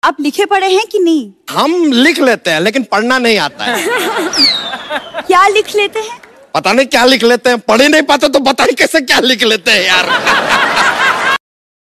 आप लिखे पढ़े हैं कि नहीं? हम लिख लेते हैं लेकिन पढ़ना नहीं आता है। क्या लिख लेते हैं? पता नहीं क्या लिख लेते हैं, पढ़ ही नहीं पाते तो पता नहीं कैसे क्या लिख लेते हैं यार।